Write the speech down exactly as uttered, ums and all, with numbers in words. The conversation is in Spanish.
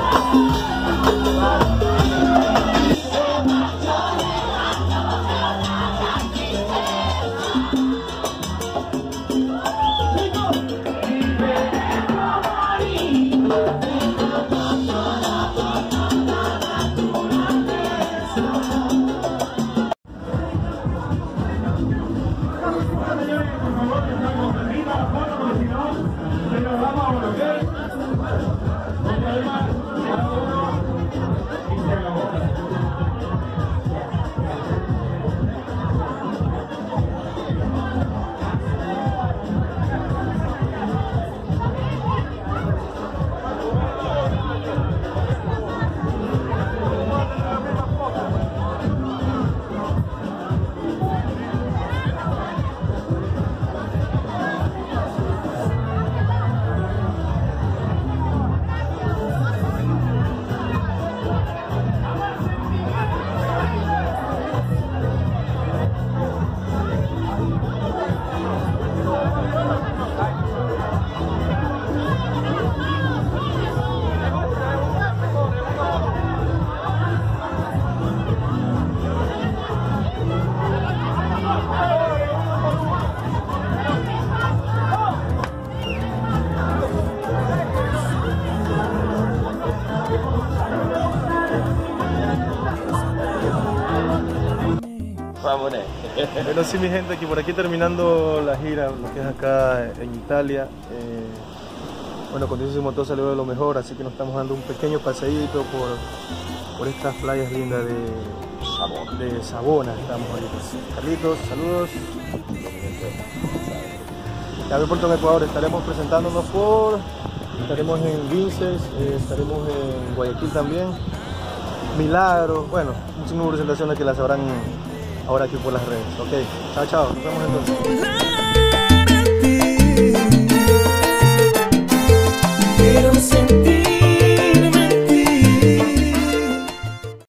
Bueno, sí, mi gente, aquí por aquí terminando la gira, lo que es acá en Italia. Eh, bueno, con Dios y Motor salió de lo mejor, así que nos estamos dando un pequeño paseíto por, por estas playas lindas de Savona. De Savona estamos ahorita. Carlitos, saludos. Ya me Puerto en Ecuador, estaremos presentándonos por, estaremos en Vinces, eh, estaremos en Guayaquil también, Milagro, bueno, un sinnúmero de presentaciones que las sabrán ahora aquí por las redes. Ok, chao, chao, nos vemos entonces.